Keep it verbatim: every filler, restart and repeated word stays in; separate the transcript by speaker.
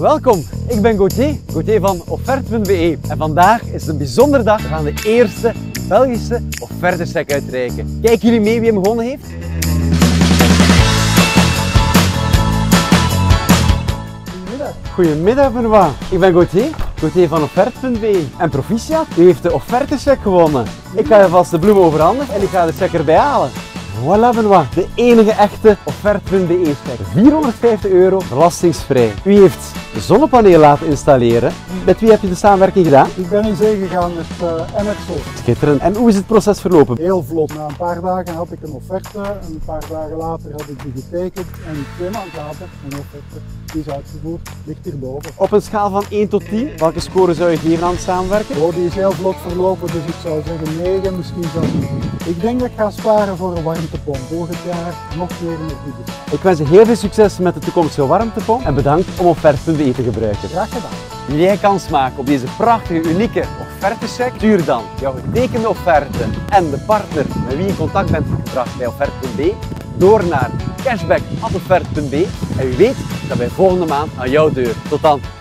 Speaker 1: Welkom, ik ben Gauthier, Gauthier van offerte punt be en vandaag is het een bijzondere dag. We gaan de eerste Belgische offertecheck uitreiken. Kijken jullie mee wie hem gewonnen heeft?
Speaker 2: Goedemiddag.
Speaker 1: Goedemiddag Benoît, ik ben Gauthier, Gauthier van offerte punt be en proficiat, u heeft de offertecheck gewonnen. Ik ga je vast de bloemen overhandigen en ik ga de check erbij halen. Voilà Benoît, de enige echte offerte punt be check. vierhonderdvijftig euro belastingsvrij. U heeft de zonnepanelen laten installeren. Met wie heb je de samenwerking gedaan?
Speaker 2: Ik ben in zee gegaan met uh, Emerson.
Speaker 1: Schitterend. En hoe is het proces verlopen?
Speaker 2: Heel vlot. Na een paar dagen had ik een offerte. Een paar dagen later had ik die getekend. En twee maanden later, een offerte, die is uitgevoerd, ligt hierboven.
Speaker 1: Op een schaal van één tot tien, welke score zou je geven aan het samenwerken?
Speaker 2: Oh, die is heel vlot verlopen, dus ik zou zeggen negen, misschien zelfs tien. Ik denk dat ik ga sparen voor een warmtepomp. Volgend jaar nog meer energie.
Speaker 1: Ik wens je heel veel succes met de toekomstige warmtepomp en bedankt om offerte punt be te gebruiken.
Speaker 2: Graag gedaan.
Speaker 1: Wil jij kans maken op deze prachtige, unieke offertecheck? Stuur dan jouw getekende offerte en de partner met wie je in contact bent gebracht bij offerte punt be door naar cashback at offerte punt be en wie weet dat wij volgende maand aan jouw deur. Tot dan!